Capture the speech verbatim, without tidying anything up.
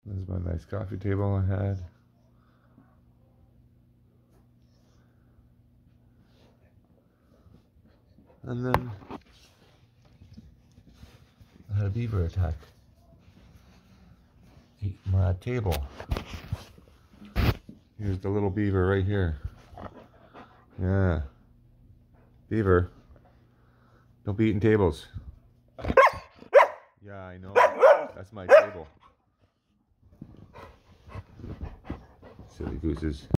This is my nice coffee table I had. And then I had a beaver attack. Ate my table. Here's the little beaver right here. Yeah. Beaver. Don't be eating tables. Yeah, I know. That's my table. Silly gooses.